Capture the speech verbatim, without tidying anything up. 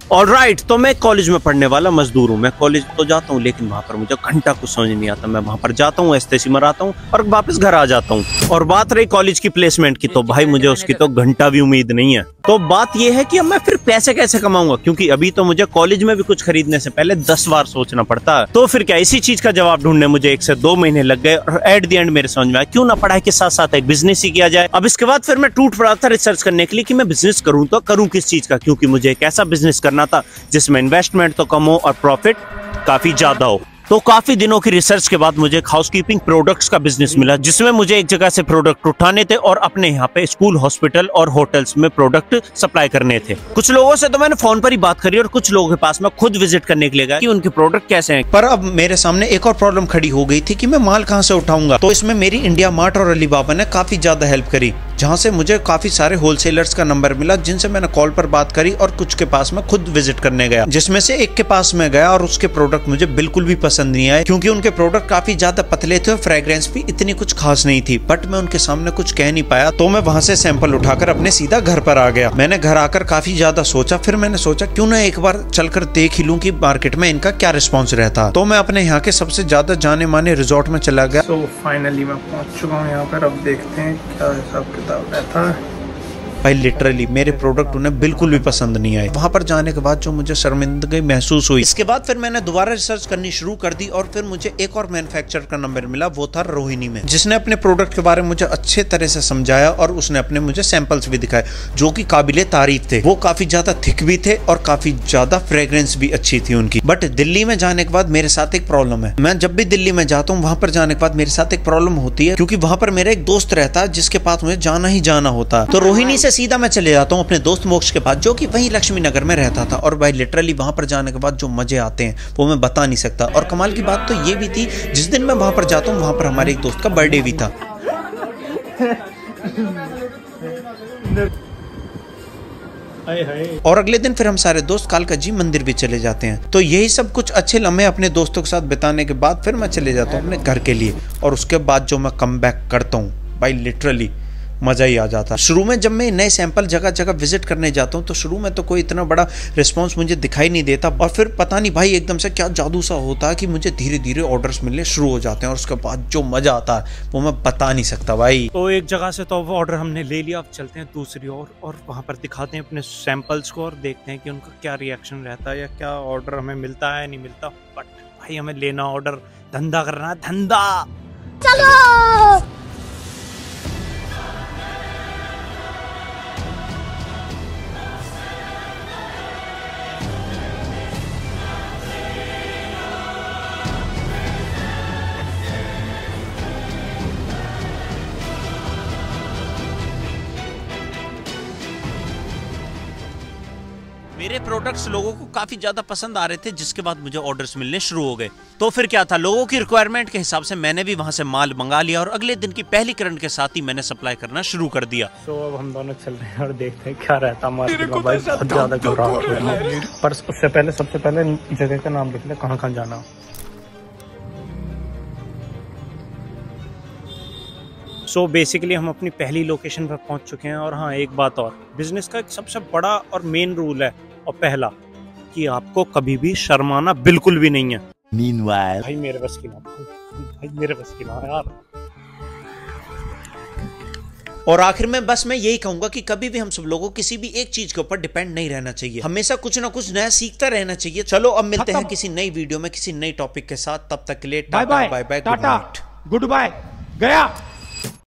Alright, तो मैं college में पढ़ने वाला मजदूर हूँ। मैं कॉलेज तो जाता हूँ लेकिन वहाँ पर मुझे घंटा कुछ समझ नहीं आता। मैं वहाँ पर जाता हूँ, एसटीसी मराता हूँ और वापस घर आ जाता हूँ। और बात रही कॉलेज की प्लेसमेंट की, तो भाई मुझे उसकी तो घंटा भी उम्मीद नहीं है। तो बात यह है कि अब मैं फिर पैसे कैसे कमाऊंगा, क्योंकि अभी तो मुझे कॉलेज में भी कुछ खरीदने से पहले दस बार सोचना पड़ता है। तो फिर क्या इसी चीज का जवाब ढूंढने मुझे एक से दो महीने लग गए और एट द एंड मेरे समझ में आया क्यों ना पढ़ाई के साथ साथ एक बिजनेस ही किया जाए। अब इसके बाद फिर मैं टूट पड़ा था रिसर्च करने के लिए कि मैं बिजनेस करूं तो करूं किस चीज का, क्योंकि मुझे एक ऐसा बिजनेस करना था जिसमें इन्वेस्टमेंट तो कम हो और प्रॉफिट काफी ज्यादा हो। तो काफी दिनों की रिसर्च के बाद मुझे एक हाउसकीपिंग प्रोडक्ट्स का बिजनेस मिला, जिसमें मुझे एक जगह से प्रोडक्ट उठाने थे और अपने यहाँ पे स्कूल, हॉस्पिटल और होटल्स में प्रोडक्ट सप्लाई करने थे। कुछ लोगों से तो मैंने फोन पर ही बात करी और कुछ लोगों के पास मैं खुद विजिट करने के लिए गया कि उनके प्रोडक्ट कैसे हैं। पर अब मेरे सामने एक और प्रॉब्लम खड़ी हो गई थी कि मैं माल कहाँ से उठाऊंगा। तो इसमें मेरी इंडिया मार्ट और अलीबाबा ने काफी ज्यादा हेल्प करी, जहाँ से मुझे काफी सारे होलसेलर्स का नंबर मिला, जिनसे मैंने कॉल पर बात करी और कुछ के पास मैं खुद विजिट करने गया, जिसमें से एक के पास मैं गया और उसके प्रोडक्ट मुझे बिल्कुल भी पसंद नहीं आए, क्योंकि उनके प्रोडक्ट काफी ज्यादा पतले थे और फ्रेग्रेंस भी इतनी कुछ खास नहीं थी। बट मैं उनके सामने कुछ कह नहीं पाया, तो मैं वहां से सैंपल उठाकर अपने सीधा घर पर आ गया। मैंने घर आकर काफी ज्यादा सोचा, फिर मैंने सोचा क्यों ना एक बार चलकर देख ही लूं कि मार्केट में इनका क्या रिस्पॉन्स रहता। तो मैं अपने यहाँ के सबसे ज्यादा जाने माने रिजॉर्ट में चला गया। तो फाइनली मैं पहुंच चुका हूँ यहाँ पर। अब देखते हैं क्या हिसाब किताब रहता है। भाई लिटरली मेरे प्रोडक्ट उन्हें बिल्कुल भी पसंद नहीं आए। वहां पर जाने के बाद जो मुझे शर्मिंदगी महसूस हुई, इसके बाद फिर मैंने दोबारा रिसर्च करनी शुरू कर दी और फिर मुझे एक और मैन्युफैक्चरर का नंबर मिला, वो था रोहिणी में, जिसने अपने प्रोडक्ट के बारे में मुझे अच्छे तरह से समझाया और उसने अपने मुझे सैंपल्स भी दिखाए जो कि काबिले तारीफ थे। वो काफी ज्यादा थिक भी थे और काफी ज्यादा फ्रेग्रेंस भी अच्छी थी उनकी। बट दिल्ली में जाने के बाद मेरे साथ एक प्रॉब्लम है। मैं जब भी दिल्ली में जाता हूँ, वहां पर जाने के बाद मेरे साथ एक प्रॉब्लम होती है, क्योंकि वहां पर मेरा एक दोस्त रहता है जिसके पास मुझे जाना ही जाना होता है। तो रोहिणी से सीधा मैं चले जाता हूँ अपने दोस्त मोक्ष के पास, जो कि वहीं लक्ष्मी नगर में रहता था। और भाई लिटरली वहां पर जाने के बाद जो मजे आते हैं वो मैं बता नहीं सकता। और कमाल की बात तो ये भी थी, जिस दिन मैं वहां पर जाता हूँ वहां पर हमारे एक दोस्त का बर्थडे भी था। और अगले दिन फिर हम सारे दोस्त कालका जी मंदिर भी चले जाते हैं। तो यही सब कुछ अच्छे लम्हे अपने दोस्तों के साथ बिताने के बाद फिर मैं चले जाता हूँ अपने घर के लिए। और उसके बाद जो मैं कम बैक करता हूँ, भाई लिटरली मजा ही आ जाता। शुरू में जब मैं नए सैंपल जगह जगह विजिट करने जाता हूँ तो शुरू में तो कोई इतना बड़ा रिस्पांस मुझे दिखाई नहीं देता, और फिर पता नहीं भाई एकदम से क्या जादू सा होता है कि मुझे धीरे धीरे ऑर्डर्स मिलने शुरू हो जाते हैं। और उसके बाद जो मजा आता है वो मैं बता नहीं सकता भाई। तो एक जगह से तो वो ऑर्डर हमने ले लिया, अब चलते हैं दूसरी ओर और वहाँ पर दिखाते हैं अपने सैंपल्स को और देखते हैं कि उनका क्या रिएक्शन रहता है या क्या ऑर्डर हमें मिलता है नहीं मिलता। बट भाई हमें लेना ऑर्डर, धंधा करना है, धंधा। चलो मेरे प्रोडक्ट्स लोगों को काफी ज्यादा पसंद आ रहे थे, जिसके बाद मुझे ऑर्डर्स मिलने शुरू हो गए। तो फिर क्या था, लोगों की रिक्वायरमेंट के हिसाब से मैंने भी वहां से माल मंगा लिया और अगले दिन की पहली करंट के साथ ही मैंने सप्लाई करना शुरू कर दिया। तो अब हम दोनों चल रहे हैं और देखते हैं क्या रहता है मार्केट में। भाई बहुत ज्यादा घबराहट हो रही है, पर उससे पहले सबसे पहले जगह का नाम लिख ले, कहाँ कहाँ जाना। सो so बेसिकली हम अपनी पहली लोकेशन पर पहुंच चुके हैं। और हाँ, एक बात और, बिजनेस का एक सबसे बड़ा और मेन रूल है, और पहला कि आपको कभी भी शर्माना बिल्कुल भी नहीं है। Meanwhile, भाई मेरे बस की ना, भाई मेरे बस की ना यार। और आखिर में बस मैं यही कहूंगा कि कभी भी हम सब लोगों को किसी भी एक चीज के ऊपर डिपेंड नहीं रहना चाहिए, हमेशा कुछ ना कुछ नया सीखता रहना चाहिए। चलो अब मिलते हैं किसी नई वीडियो में किसी नई टॉपिक के साथ, तब तक के लिए टाटा बाय बाय, टाटा गुड बाय, गया।